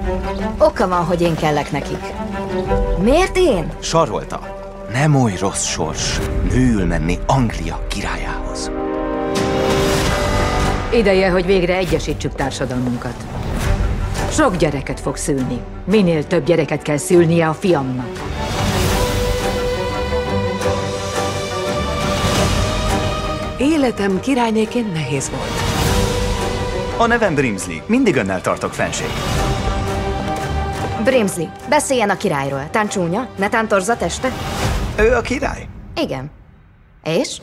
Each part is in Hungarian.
Oka van, hogy én kellek nekik. Miért én? Sarolta. Nem oly rossz sors nőül menni Anglia királyához. Ideje, hogy végre egyesítsük társadalmunkat. Sok gyereket fog szülni. Minél több gyereket kell szülnie a fiamnak. Életem királynéként nehéz volt. A nevem Brimsley. Mindig önnel tartok, fenség. Brimsley, beszéljen a királyról. Tán csúnya? Ne tántorza teste? Ő a király? Igen. És?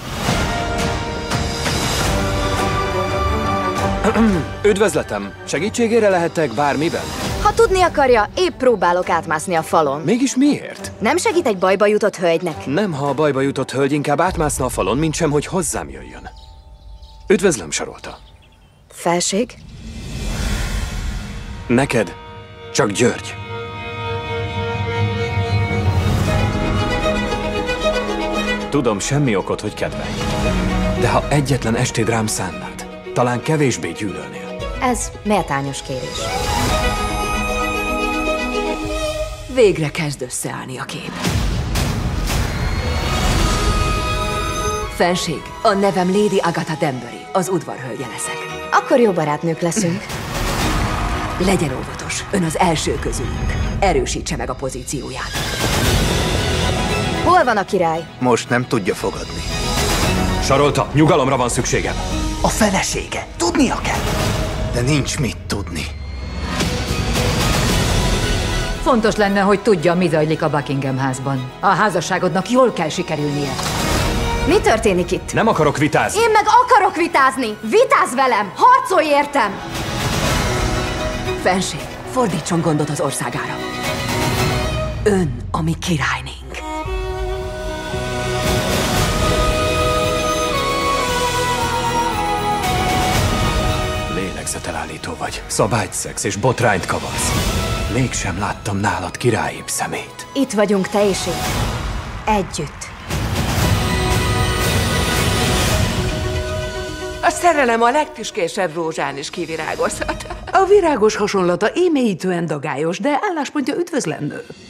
Üdvözletem! Segítségére lehettek bármiben? Ha tudni akarja, épp próbálok átmászni a falon. Mégis miért? Nem segít egy bajba jutott hölgynek? Nem, ha a bajba jutott hölgy inkább átmászna a falon, mint sem, hogy hozzám jöjjön. Üdvözlöm, Sarolta. Felség? Neked csak György. Tudom, semmi okod, hogy kedvelj. De ha egyetlen estéd rám szánnád, talán kevésbé gyűlölnél. Ez méltányos kérés. Végre kezd összeállni a kép. Fenség, a nevem Lady Agatha Danbury, az udvarhölgye leszek. Akkor jó barátnők leszünk. Legyen óvatos, ön az első közülünk. Erősítse meg a pozícióját. Hol van a király? Most nem tudja fogadni. Sarolta, nyugalomra van szükségem. A felesége. Tudnia kell. De nincs mit tudni. Fontos lenne, hogy tudja, mi zajlik a Buckingham házban. A házasságodnak jól kell sikerülnie. Mi történik itt? Nem akarok vitázni. Én meg akarok vitázni! Vitázz velem! Harcolj értem! Fenség, fordítson gondot az országára. Ön a mi királynénk. Lélegzetelállító vagy, szabályt szegsz és botrányt kavarsz. Mégsem láttam nálad királyibb szemét. Itt vagyunk te és én. Együtt. A szerelem a legtüskésebb rózsán is kivirágozhat. A virágos hasonlata émélyítően dagályos, de álláspontja üdvözlendő.